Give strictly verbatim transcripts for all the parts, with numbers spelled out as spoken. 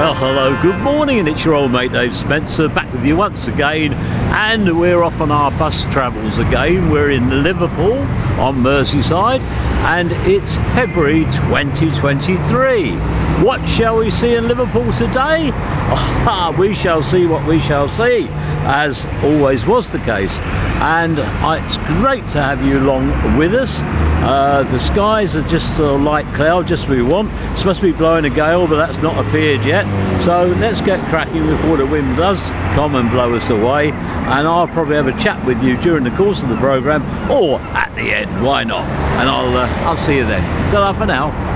Well, hello, good morning, and it's your old mate Dave Spencer back with you once again, and we're off on our bus travels again. We're in Liverpool on Merseyside, and it's February twenty twenty-three. What shall we see in Liverpool today? Ah, we shall see what we shall see, as always was the case. And uh, it's great to have you along with us. Uh, the skies are just a light cloud, just what we want. It's supposed to be blowing a gale, but that's not appeared yet. So let's get cracking before the wind does come and blow us away. And I'll probably have a chat with you during the course of the programme, or at the end, why not? And I'll, uh, I'll see you then. Ta-ra for now.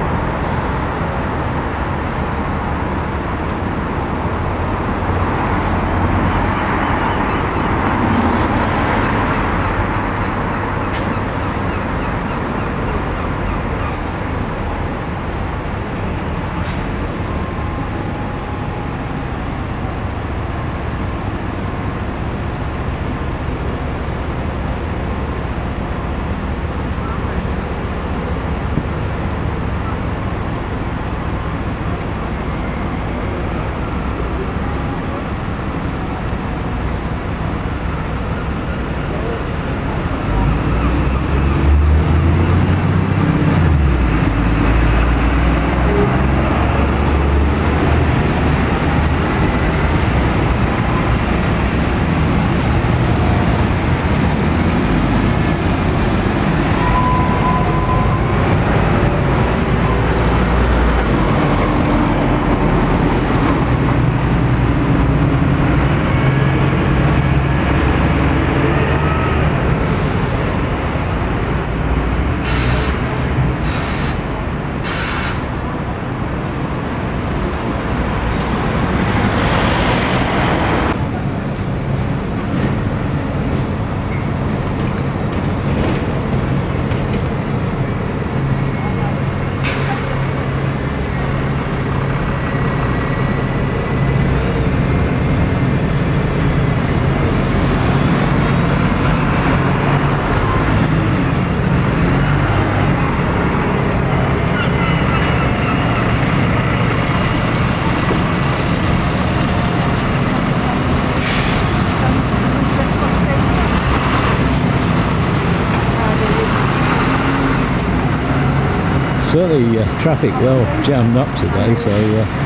Certainly uh, traffic well jammed up today, so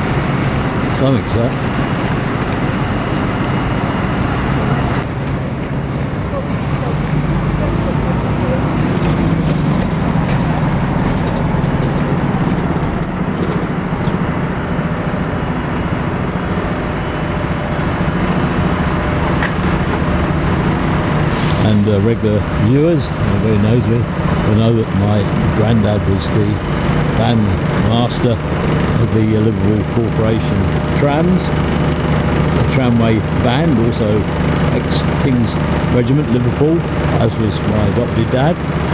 uh, something's up. And uh, regular viewers, everybody knows me, will know that my granddad was the band master of the uh, Liverpool Corporation trams, the tramway band, also ex-King's Regiment Liverpool, as was my adopted dad,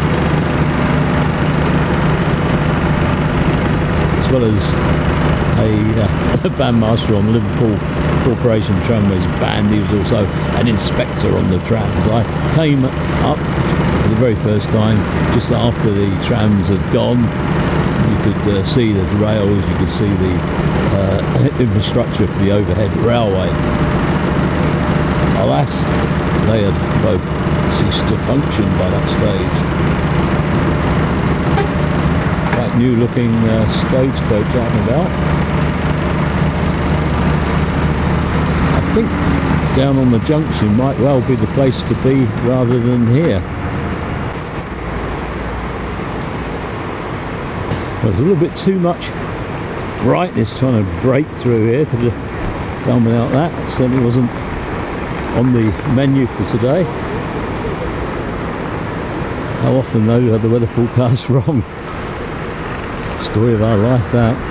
as well as a uh, bandmaster on the Liverpool Corporation Tramways band. He was also an inspector on the trams. I came up for the very first time just after the trams had gone. You could uh, see the rails, you could see the uh, infrastructure for the overhead railway. Alas, they had both ceased to function by that stage. Quite new looking uh, stagecoach out and about. I think down on the junction might well be the place to be rather than here. There's a little bit too much brightness trying to break through here. Could have done without that. It certainly wasn't on the menu for today. How often though are the weather forecasts wrong? Story of our life, that.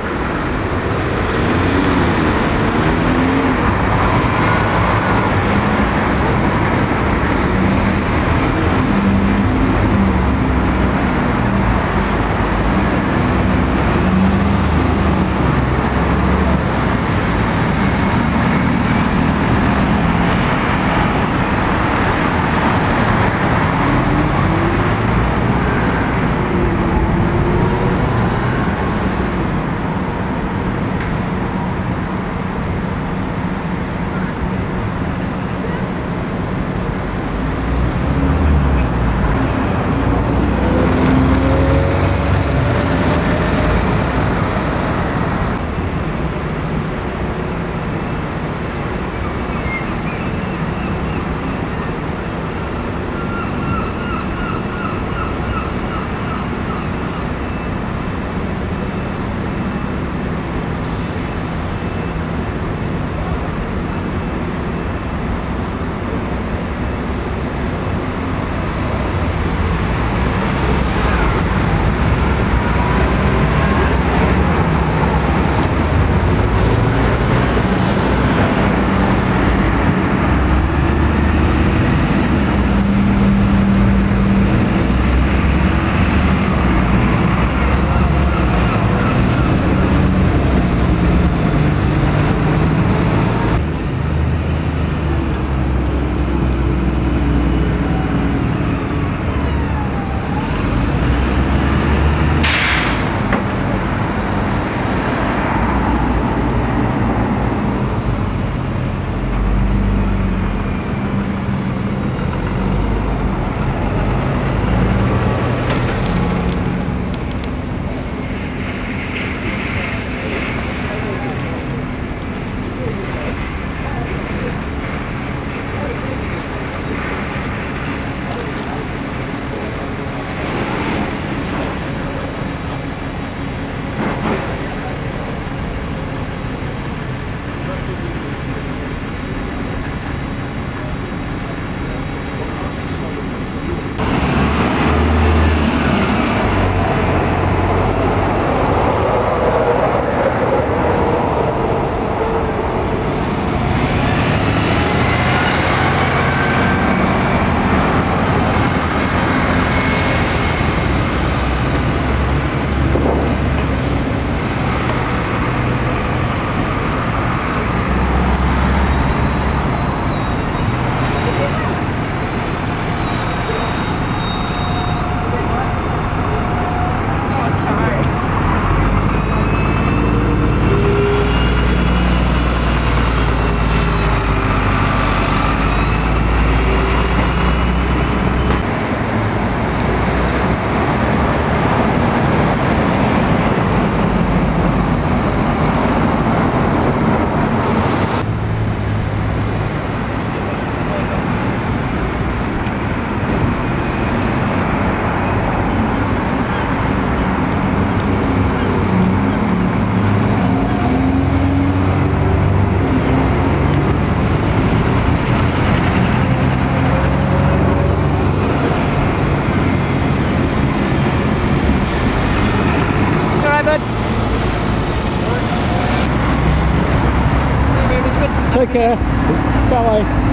Take care. Bye.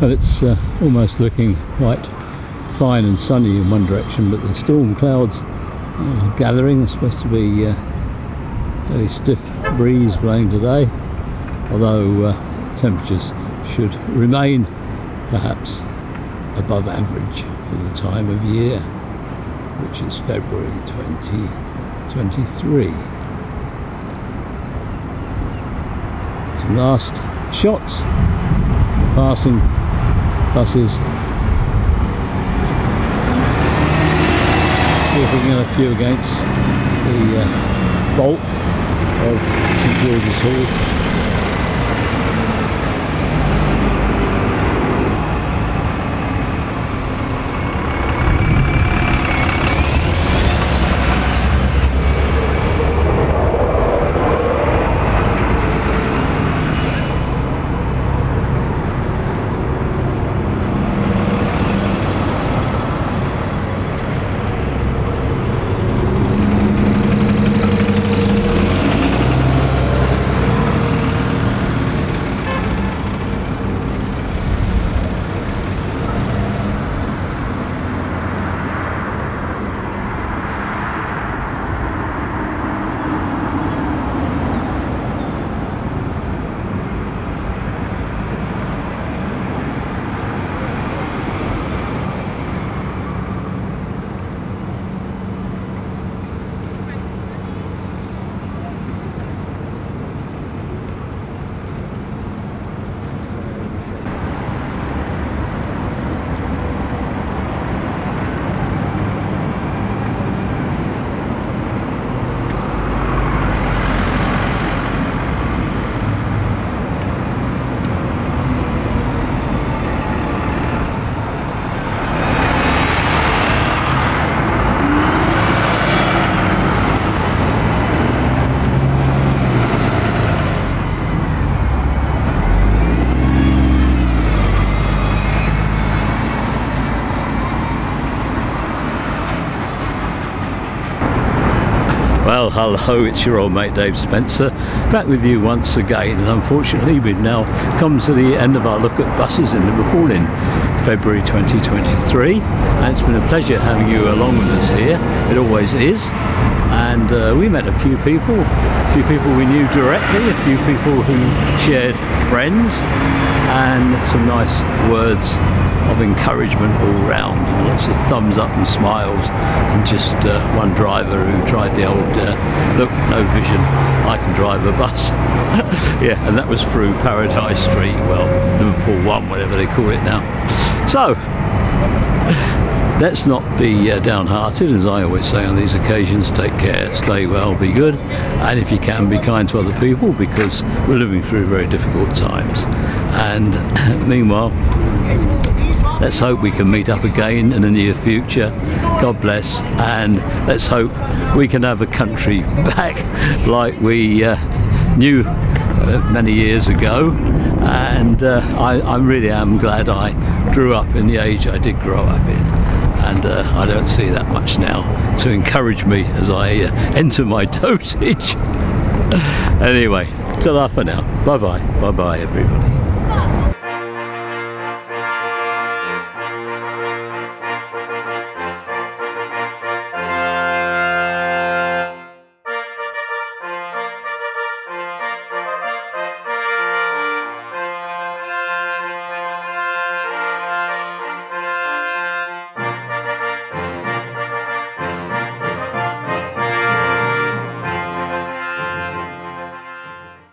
Well, it's uh, almost looking quite fine and sunny in one direction, but the storm clouds are gathering. There's supposed to be uh, a very stiff breeze blowing today, although uh, temperatures should remain perhaps above average for the time of year, which is February twenty twenty-three. Some last shots, passing buses. See if we can get a few against the uh, bulk of St George's Hall. Well, hello, it's your old mate Dave Spencer, back with you once again, and unfortunately we've now come to the end of our look at buses in Liverpool in February twenty twenty-three, and it's been a pleasure having you along with us here. It always is. And uh, we met a few people, a few people we knew directly, a few people who shared friends, and some nice words of encouragement all round, lots of thumbs up and smiles, and just uh, one driver who tried the old uh, look, no vision, I can drive a bus. Yeah, and that was through Paradise Street, well, Liverpool one, whatever they call it now. So let's not be uh, downhearted, as I always say on these occasions. Take care, stay well, be good, and if you can, be kind to other people, because we're living through very difficult times. And meanwhile, let's hope we can meet up again in the near future. God bless, and let's hope we can have a country back like we uh, knew uh, many years ago. And uh, I, I really am glad I grew up in the age I did grow up in. And uh, I don't see that much now to encourage me as I uh, enter my dotage. Anyway, ta-ra for now. Bye-bye. Bye-bye, everybody.